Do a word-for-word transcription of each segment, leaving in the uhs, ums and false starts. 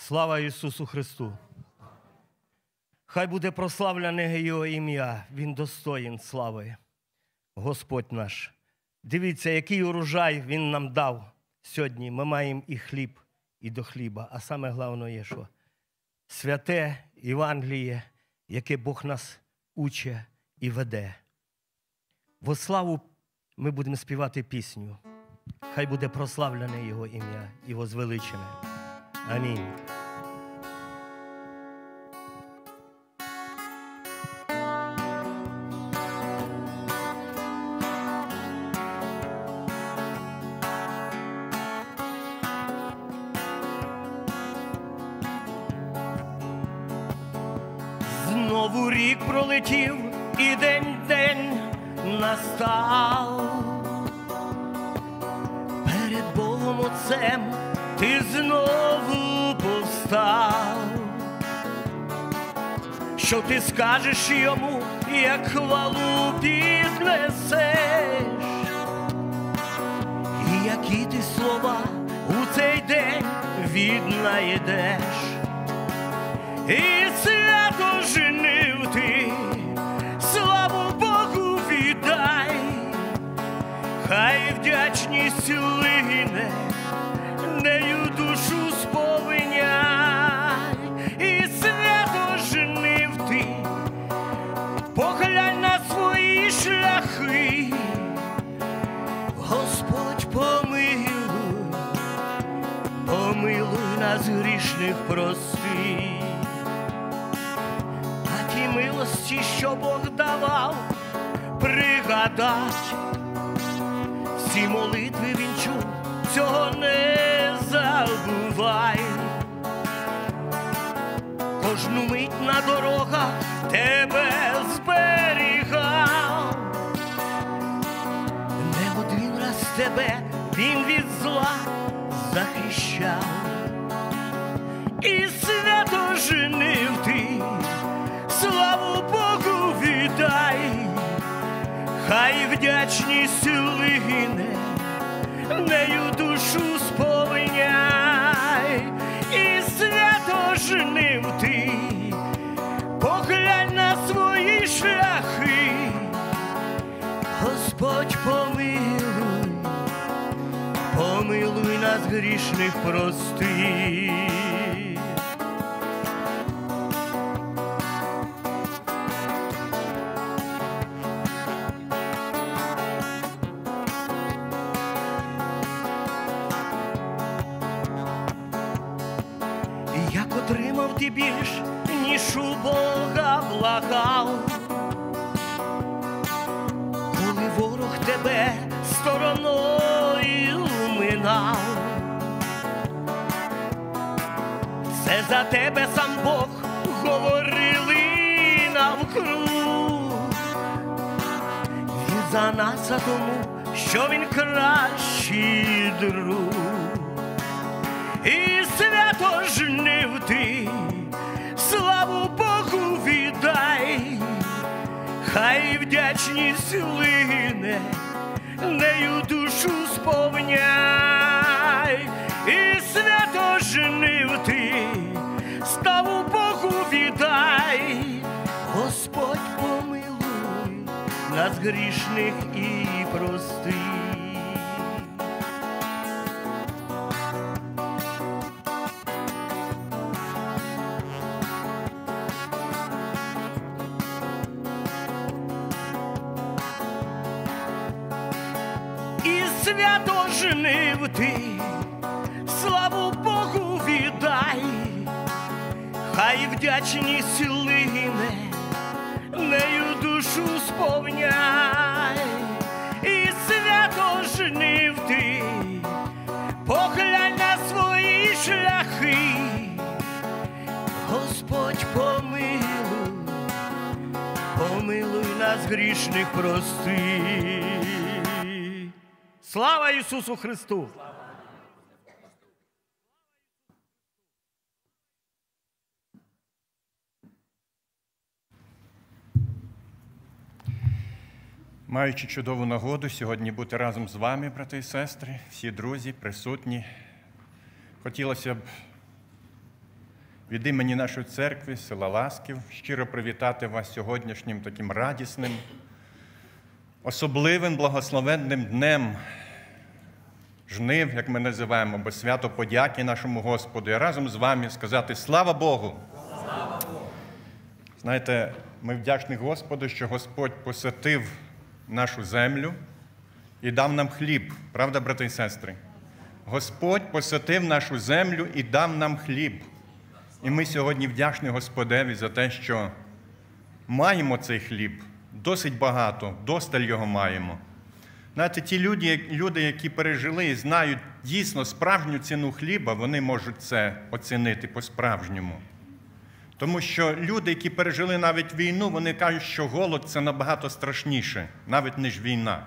Слава Ісусу Христу! Хай буде прославлене Його ім'я, Він достоїн слави, Господь наш. Дивіться, який урожай Він нам дав сьогодні. Ми маємо і хліб, і до хліба. А саме головне є, що святе Євангеліє, яке Бог нас учить і веде. Во славу ми будемо співати пісню. Хай буде прославлене Його ім'я і возвеличене. Амінь. Знову рік пролетів і день-день настав. Перед Богом Отцем ти знову повстав. Що ти скажеш йому, як хвалу піднесеш? І які ти слова у цей день віднайдеш? І свято женив ти, славу Богу віддай, хай вдячність лине, нею душу сповиняй. І свято женив ти, поглянь на свої шляхи, Господь помилуй, помилуй нас грішних прости. А ті милості, що Бог давав, пригадать, всі молитви Він чув, цього не забувай. Кожну мить на дорогах тебе зберігав. Не один раз тебе Він від зла захищав. І свято женив ти, славу Богу віддай, хай вдячність лине, нею душу сповиняй. І свято женив ти, поглянь на свої шляхи, Господь помилуй, помилуй нас грішних прости. Як отримав ти більш, ніж у Бога благав, коли ворог тебе стороною минав. Це за тебе сам Бог говорили навкруг. Він за нас, а тому, що Він кращий друг. І свято жнив ти, славу Богу віддай, хай вдячність лине, нею душу сповняй. І свято жнив ти, славу Богу віддай, Господь помилуй нас грішних і простих. Свято женив ти, славу Богу віддай, хай вдячність лине, нею душу сповняй. І свято женив ти, поглянь на свої шляхи, Господь помилуй, помилуй нас грішних прости. Слава Ісусу Христу! Маючи чудову нагоду сьогодні бути разом з вами, брати і сестри, всі друзі, присутні, хотілося б від імені нашої церкви, села Ласків, щиро привітати вас сьогоднішнім таким радісним, особливим, благословенним днем жнив, як ми називаємо, бо свято подяки нашому Господу. І разом з вами сказати «Слава Богу!» Слава Богу! Знаєте, ми вдячні Господу, що Господь посетив нашу землю і дав нам хліб. Правда, брати і сестри? Господь посетив нашу землю і дав нам хліб. І ми сьогодні вдячні Господеві за те, що маємо цей хліб. Досить багато, досталь його маємо. Знаєте, ті люди, люди, які пережили і знають дійсно справжню ціну хліба, вони можуть це оцінити по-справжньому. Тому що люди, які пережили навіть війну, вони кажуть, що голод – це набагато страшніше, навіть ніж війна.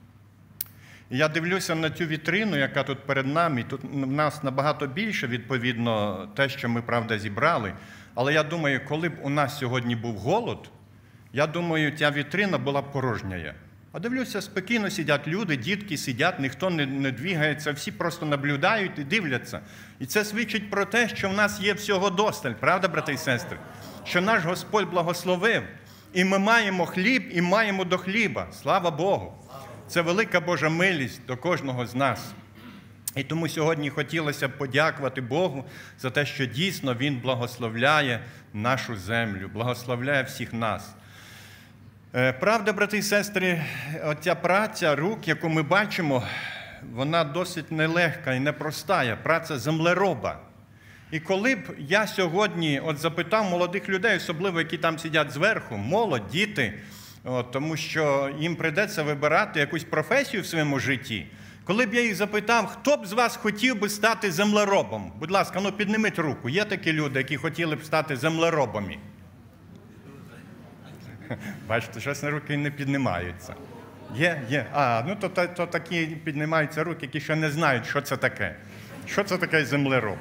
І я дивлюся на цю вітрину, яка тут перед нами. Тут в нас набагато більше, відповідно, те, що ми, правда, зібрали. Але я думаю, коли б у нас сьогодні був голод, я думаю, ця вітрина була б порожня. А дивлюся, спокійно сидять люди, дітки сидять, ніхто не, не двигається, всі просто наблюдають і дивляться. І це свідчить про те, що в нас є всього досталь, правда, брати і сестри? Що наш Господь благословив, і ми маємо хліб, і маємо до хліба. Слава Богу! Це велика Божа милість до кожного з нас. І тому сьогодні хотілося б подякувати Богу за те, що дійсно Він благословляє нашу землю, благословляє всіх нас. Правда, брати і сестри, оця праця рук, яку ми бачимо, вона досить нелегка і непроста, праця землероба. І коли б я сьогодні от запитав молодих людей, особливо які там сидять зверху, молодь, діти, от, тому що їм прийдеться вибирати якусь професію в своєму житті, коли б я їх запитав, хто б з вас хотів би стати землеробом? Будь ласка, ну підніміть руку. Є такі люди, які хотіли б стати землеробами? Бачите, щось на руки не піднімаються. Є, є. А, ну то, то, то такі піднімаються руки, які ще не знають, що це таке. Що це таке землероб?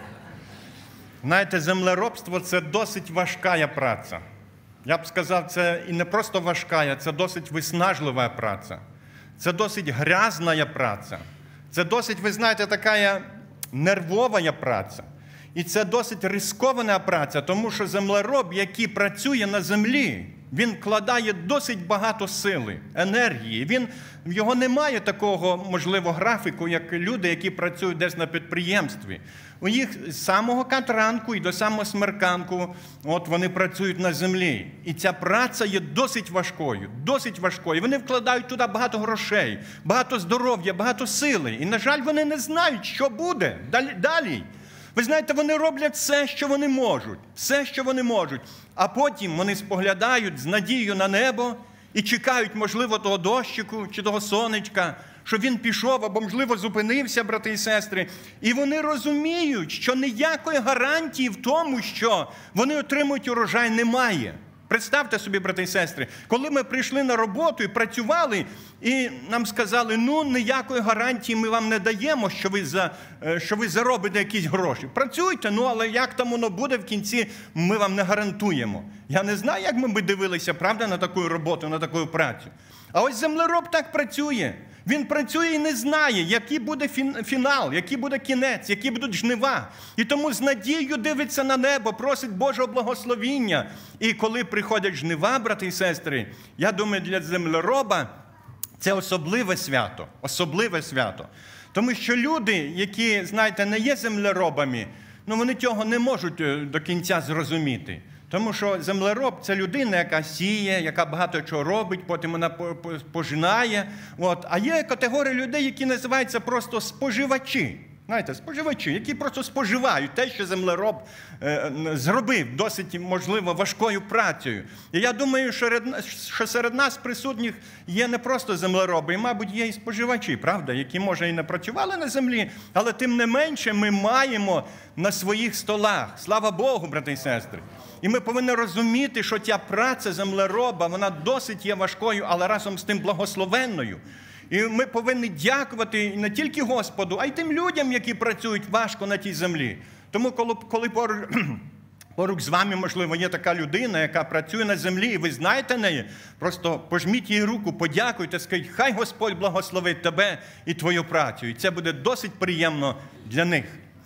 Знаєте, землеробство – це досить важка праця. Я б сказав, це і не просто важка, це досить виснажлива праця. Це досить грязна праця. Це досить, ви знаєте, така нервова праця. І це досить ризикована праця, тому що землероб, який працює на землі, він вкладає досить багато сили, енергії. Він, в його немає такого, можливо, графіку, як люди, які працюють десь на підприємстві. У їх з самого ранку і до самого смерканку от вони працюють на землі. І ця праця є досить важкою, досить важкою. Вони вкладають туди багато грошей, багато здоров'я, багато сили. І, на жаль, вони не знають, що буде далі. Ви знаєте, вони роблять все, що вони можуть, все, що вони можуть. А потім вони споглядають з надією на небо і чекають, можливо, того дощику чи того сонечка, щоб він пішов або, можливо, зупинився, брати і сестри. І вони розуміють, що ніякої гарантії в тому, що вони отримують урожай, немає. Представте собі, брати і сестри, коли ми прийшли на роботу і працювали, і нам сказали, ну, ніякої гарантії ми вам не даємо, що ви, за, що ви заробите якісь гроші. Працюйте, ну, але як там воно буде в кінці, ми вам не гарантуємо. Я не знаю, як ми б дивилися, правда, на таку роботу, на таку працю. А ось землероб так працює. Він працює і не знає, який буде фінал, який буде кінець, які будуть жнива. І тому з надією дивиться на небо, просить Божого благословіння. І коли приходять жнива, брати і сестри, я думаю, для землероба це особливе свято, особливе свято. Тому що люди, які, знаєте, не є землеробами, ну вони цього не можуть до кінця зрозуміти. Тому що землероб – це людина, яка сіє, яка багато чого робить, потім вона пожинає. От. А є категорія людей, які називаються просто споживачі. Знаєте, споживачі, які просто споживають те, що землероб е, зробив досить, можливо, важкою працею. І я думаю, що, що серед нас присутніх є не просто землероби, і, мабуть, є і споживачі, правда, які, може, і не працювали на землі, але тим не менше ми маємо на своїх столах. Слава Богу, брати і сестри. І ми повинні розуміти, що ця праця землероба, вона досить є важкою, але разом з тим благословенною. І ми повинні дякувати не тільки Господу, а й тим людям, які працюють важко на тій землі. Тому коли, коли поруч, поруч з вами, можливо, є така людина, яка працює на землі, і ви знаєте неї, просто пожміть їй руку, подякуйте, скажіть, хай Господь благословить тебе і твою працю. І це буде досить приємно для них.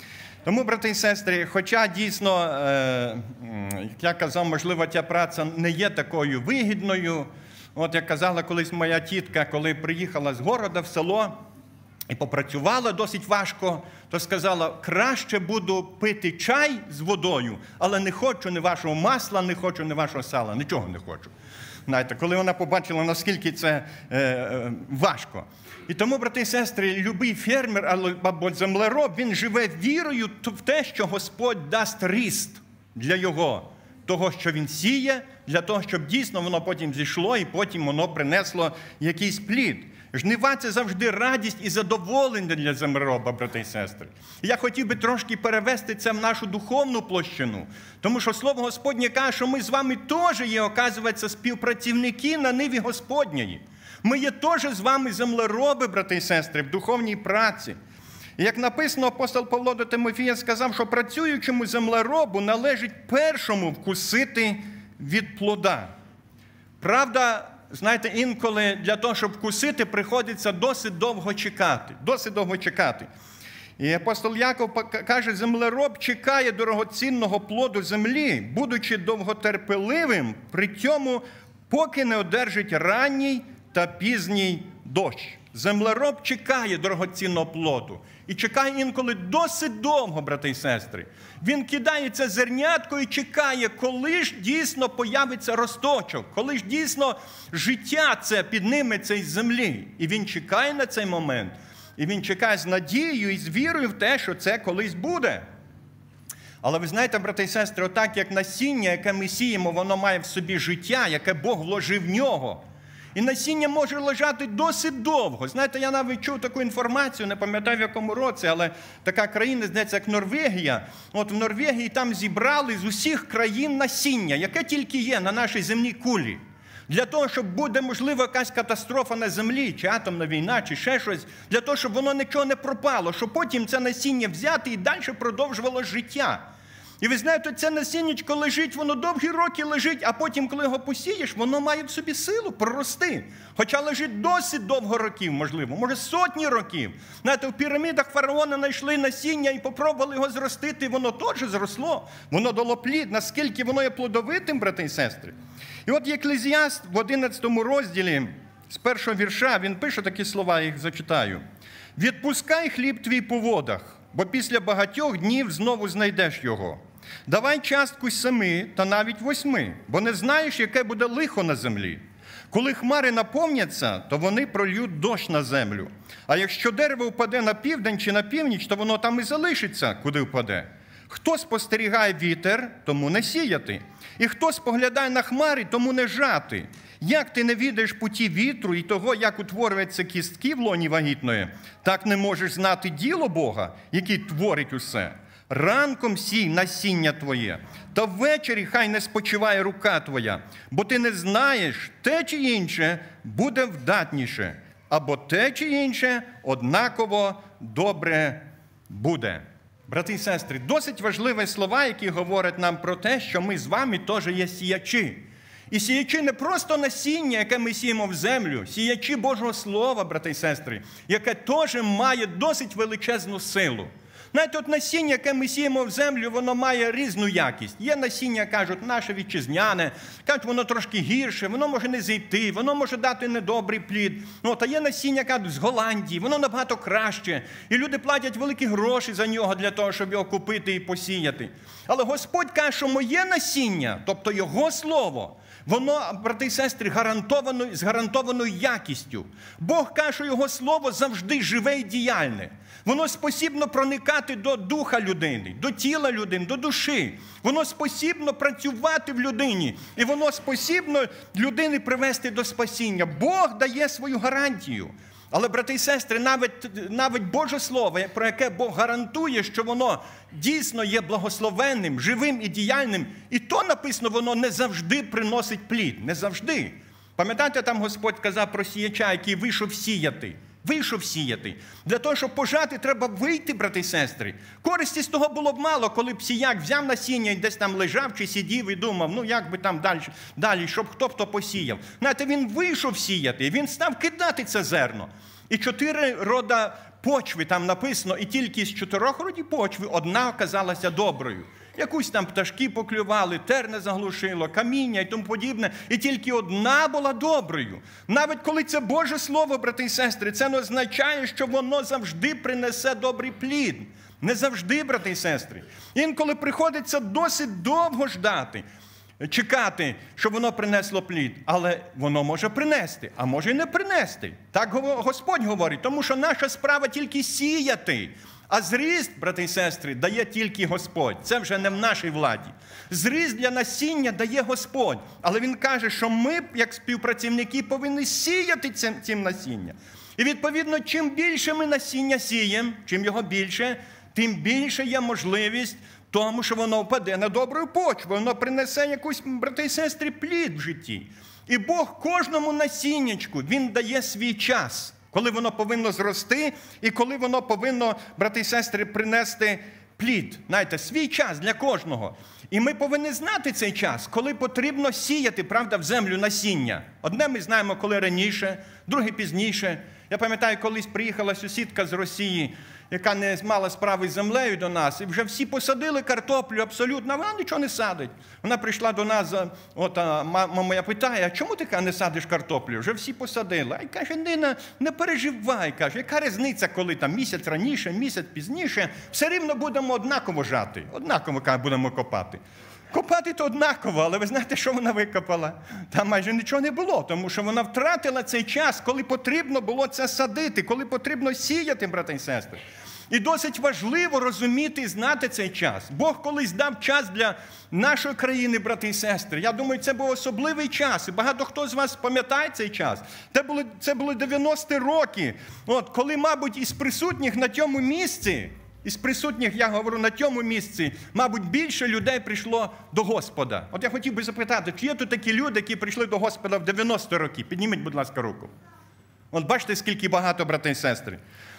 Тому, брати і сестри, хоча дійсно, як я казав, можливо, ця праця не є такою вигідною. От як казала колись моя тітка, коли приїхала з города в село і попрацювала досить важко, то сказала, краще буду пити чай з водою, але не хочу ні вашого масла, не хочу ні вашого сала, нічого не хочу. Знаєте, коли вона побачила, наскільки це е, е, важко. І тому, брати і сестри, любий фермер або землероб, він живе вірою в те, що Господь дасть ріст для його, того, що він сіє, для того, щоб дійсно воно потім зійшло і потім воно принесло якийсь плід. Жнива – це завжди радість і задоволення для землероба, брати і сестри. Я хотів би трошки перевести це в нашу духовну площину, тому що Слово Господнє каже, що ми з вами теж є, оказується, співпрацівники на ниві Господньої. Ми є теж з вами землероби, брати і сестри, в духовній праці. І як написано, апостол Павло до Тимофія сказав, що працюючому землеробу належить першому вкусити від плода. Правда, знаєте, інколи для того, щоб вкусити, приходиться досить довго чекати. Досить довго чекати. І апостол Яков каже, землероб чекає дорогоцінного плоду землі, будучи довготерпеливим, при цьому поки не одержить ранній та пізній дощ. Землероб чекає дорогоцінного плоду. І чекає інколи досить довго, брати і сестри. Він кидає це зернятко і чекає, коли ж дійсно появиться росточок, коли ж дійсно життя це підніметься із землі. І він чекає на цей момент. І він чекає з надією і з вірою в те, що це колись буде. Але ви знаєте, брати і сестри, отак як насіння, яке ми сіємо, воно має в собі життя, яке Бог вложив в нього. І насіння може лежати досить довго. Знаєте, я навіть чув таку інформацію, не пам'ятаю в якому році, але така країна, здається, як Норвегія. От в Норвегії там зібрали з усіх країн насіння, яке тільки є на нашій земній кулі. Для того, щоб буде, можливо, якась катастрофа на землі, чи атомна війна, чи ще щось, для того, щоб воно нічого не пропало, щоб потім це насіння взяти і далі продовжувало життя. І ви знаєте, це насіннячко лежить, воно довгі роки лежить, а потім, коли його посієш, воно має в собі силу прорости. Хоча лежить досить довго років, можливо, може сотні років. Знаєте, в пірамідах фараона знайшли насіння і попробували його зростити, і воно теж зросло. Воно дало плід, наскільки воно є плодовитим, брати і сестри. І от Єклезіаст в одинадцятому розділі, з першого вірша, він пише такі слова, я їх зачитаю. «Відпускай хліб твій по водах, бо після багатьох днів знову знайдеш його. Давай частку семи та навіть восьми, бо не знаєш, яке буде лихо на землі. Коли хмари наповняться, то вони прольють дощ на землю. А якщо дерево впаде на південь чи на північ, то воно там і залишиться, куди впаде. Хто спостерігає вітер, тому не сіяти. І хто споглядає на хмари, тому не жати. Як ти не відаєш путі вітру і того, як утворюються кістки в лоні вагітної, так не можеш знати діло Бога, який творить усе. Ранком сій насіння твоє, та ввечері хай не спочиває рука твоя, бо ти не знаєш, те чи інше буде вдатніше, або те чи інше однаково добре буде». Брати і сестри, досить важливі слова, які говорять нам про те, що ми з вами теж є сіячі. І сіячі не просто насіння, яке ми сіємо в землю, сіячі Божого Слова, брати і сестри, яке теж має досить величезну силу. Знаєте, от насіння, яке ми сіємо в землю, воно має різну якість. Є насіння, кажуть, наше вітчизняне, кажуть, воно трошки гірше, воно може не зійти, воно може дати недобрий плід. От, а є насіння, кажуть, з Голландії, воно набагато краще. І люди платять великі гроші за нього для того, щоб його купити і посіяти. Але Господь каже, що моє насіння, тобто Його Слово, воно, брати і сестри, гарантовано, з гарантованою якістю. Бог каже, що Його Слово завжди живе і діяльне. Воно спосібно проникати до духа людини, до тіла людини, до душі. Воно спосібно працювати в людині. І воно спосібно людини привести до спасіння. Бог дає свою гарантію. Але, брати і сестри, навіть, навіть Боже Слово, про яке Бог гарантує, що воно дійсно є благословенним, живим і діяльним, і то написано, воно не завжди приносить плід. Не завжди. Пам'ятаєте, там Господь казав про сіяча, який вийшов сіяти. Вийшов сіяти. Для того, щоб пожати, треба вийти, брати і сестри. Користі з того було б мало, коли б сіяк взяв насіння і десь там лежав чи сидів і думав, ну як би там далі, далі щоб хто-хто посіяв. Знаєте, він вийшов сіяти, він став кидати це зерно. І чотири рода почви, там написано, і тільки з чотирьох родів почви одна оказалася доброю. Якусь там пташки поклювали, терне заглушило, каміння і тому подібне. І тільки одна була доброю. Навіть коли це Боже Слово, брати і сестри, це не означає, що воно завжди принесе добрий плід. Не завжди, брати і сестри. Інколи приходиться досить довго ждати, чекати, щоб воно принесло плід. Але воно може принести, а може і не принести. Так Господь говорить, тому що наша справа тільки сіяти. А зріст, брати і сестри, дає тільки Господь. Це вже не в нашій владі. Зріст для насіння дає Господь. Але Він каже, що ми, як співпрацівники, повинні сіяти цим, цим насіння. І відповідно, чим більше ми насіння сіємо, чим його більше, тим більше є можливість тому, що воно впаде на добру почву, воно принесе якусь, брати і сестри, плід в житті. І Бог кожному насіннячку, Він дає свій час, коли воно повинно зрости і коли воно повинно, брати і сестри, принести плід. Знаєте, свій час для кожного. І ми повинні знати цей час, коли потрібно сіяти, правда, в землю насіння. Одне ми знаємо, коли раніше, друге пізніше. Я пам'ятаю, колись приїхала сусідка з Росії, яка не мала справи з землею до нас, і вже всі посадили картоплю абсолютно, а вона нічого не садить. Вона прийшла до нас, от мама моя питає, а чому ти не садиш картоплю? Вже всі посадили. А каже, Нина, не переживай, каже, яка різниця, коли там місяць раніше, місяць пізніше, все рівно будемо однаково жати, однаково будемо копати. Копати то однаково, але ви знаєте, що вона викопала? Там майже нічого не було, тому що вона втратила цей час, коли потрібно було це садити, коли потрібно сіяти, брати і сестри. І досить важливо розуміти і знати цей час. Бог колись дав час для нашої країни, брати і сестри. Я думаю, це був особливий час. І багато хто з вас пам'ятає цей час. Це були, це були дев'яності роки, от, коли, мабуть, із присутніх на цьому місці, із присутніх, я говорю, на цьому місці, мабуть, більше людей прийшло до Господа. От я хотів би запитати, чи є тут такі люди, які прийшли до Господа в дев'яності роки? Підніміть, будь ласка, руку. От бачите, скільки багато, брати і сестри.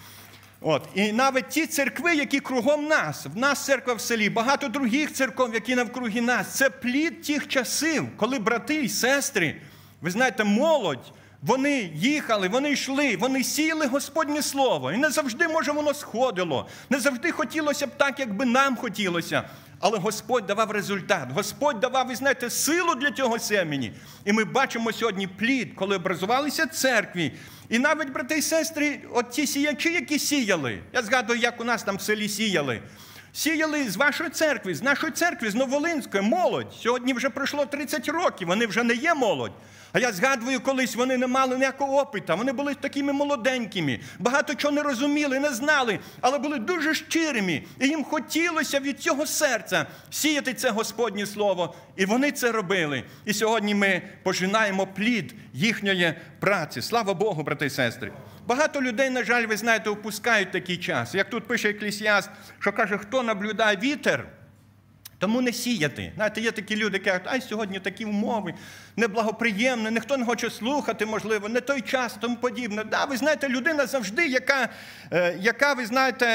От. І навіть ті церкви, які кругом нас, в нас церква в селі, багато других церков, які навкруги нас, це плід тих часів, коли брати і сестри, ви знаєте, молодь, вони їхали, вони йшли, вони сіяли Господнє Слово. І не завжди, може, воно сходило. Не завжди хотілося б так, як би нам хотілося. Але Господь давав результат. Господь давав, ви знаєте, силу для цього семені. І ми бачимо сьогодні плід, коли образувалися церкві. І навіть, брати і сестри, от ті сіячі, які сіяли. Я згадую, як у нас там в селі сіяли. Сіяли з вашої церкви, з нашої церкви, з Новолинської, молодь. Сьогодні вже пройшло тридцять років, вони вже не є молодь. А я згадую, колись вони не мали ніякого опиту, вони були такими молоденькими, багато чого не розуміли, не знали, але були дуже щирими. І їм хотілося від цього серця сіяти це Господнє Слово. І вони це робили. І сьогодні ми пожинаємо плід їхньої праці. Слава Богу, брати і сестри. Багато людей, на жаль, ви знаєте, упускають такий час. Як тут пише Еклесіаст, що каже, хто наблюдає вітер, тому не сіяти. Знаєте, є такі люди, які кажуть, ай, сьогодні такі умови, неблагоприємні, ніхто не хоче слухати, можливо, не той час, тому подібне. Да, ви знаєте, людина завжди, яка, яка, ви знаєте,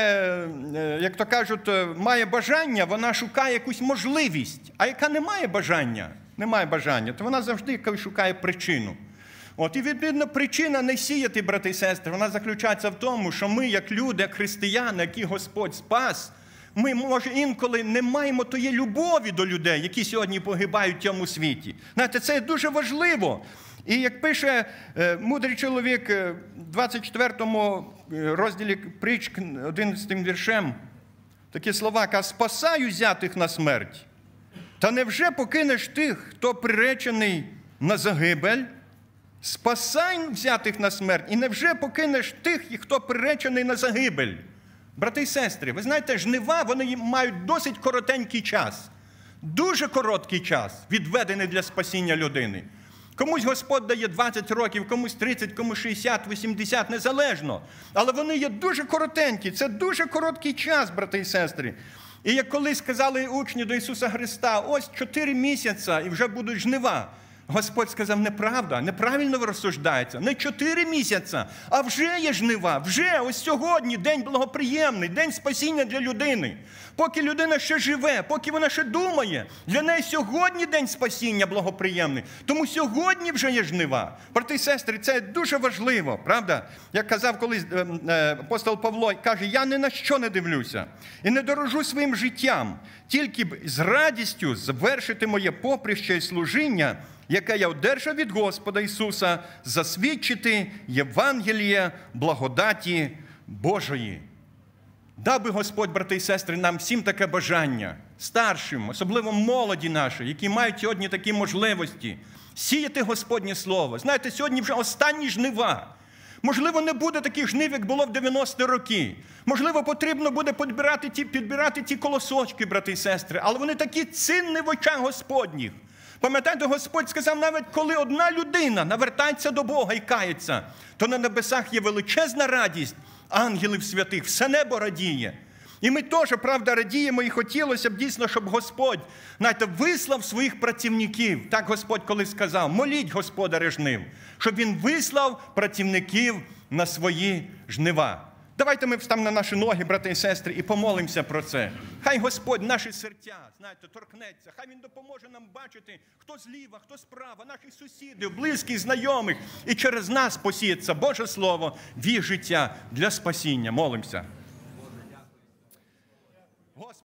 як то кажуть, має бажання, вона шукає якусь можливість. А яка не має бажання, не має бажання, то вона завжди шукає причину. От, і, відповідно, причина не сіяти, брати і сестри, вона заключається в тому, що ми, як люди, як християни, які Господь спас, ми, може, інколи не маємо тої любові до людей, які сьогодні погибають в цьому світі. Знаєте, це дуже важливо. І як пише е, мудрий чоловік в двадцять четвертому розділі притч, одинадцятим віршем, такі слова, каже, спасаю взятих на смерть, та невже покинеш тих, хто приречений на загибель? Спасай взятих на смерть, і невже покинеш тих, хто приречений на загибель? Брати і сестри, ви знаєте, жнива, вони мають досить коротенький час. Дуже короткий час, відведений для спасіння людини. Комусь Господь дає двадцять років, комусь тридцять, комусь шістдесят, вісімдесят, незалежно. Але вони є дуже коротенькі, це дуже короткий час, брати і сестри. І як колись сказали учні до Ісуса Христа, ось чотири місяці і вже будуть жнива. Господь сказав, неправда, неправильно ви розсуждаєте. Не чотири місяці, а вже є жнива, вже ось сьогодні день благоприємний, день спасіння для людини. Поки людина ще живе, поки вона ще думає, для неї сьогодні день спасіння благоприємний. Тому сьогодні вже є жнива. Брати і сестри, це дуже важливо, правда? Як казав колись апостол Павло, каже, я ні на що не дивлюся і не дорожу своїм життям, тільки б з радістю звершити моє поприще і служіння, яке я одержав від Господа Ісуса, засвідчити Євангеліє благодаті Божої. Дав би Господь, брати і сестри, нам всім таке бажання, старшим, особливо молоді наші, які мають сьогодні такі можливості, сіяти Господнє Слово. Знаєте, сьогодні вже останні жнива. Можливо, не буде таких жнив, як було в дев'яності роки. Можливо, потрібно буде підбирати ті, підбирати ті колосочки, брати і сестри, але вони такі цінні в очах Господніх. Пам'ятаєте, Господь сказав, навіть коли одна людина навертається до Бога і кається, то на небесах є величезна радість ангелів святих, все небо радіє. І ми теж, правда, радіємо і хотілося б дійсно, щоб Господь, знаєте, вислав своїх працівників. Так Господь колись сказав, моліть Господаря жнив, щоб Він вислав працівників на свої жнива. Давайте ми встанемо на наші ноги, брати і сестри, і помолимося про це. Хай Господь наші серця, знаєте, торкнеться. Хай Він допоможе нам бачити, хто зліва, хто справа, наших сусідів, близьких, знайомих. І через нас посіється Боже Слово в їх життя для спасіння. Молимося.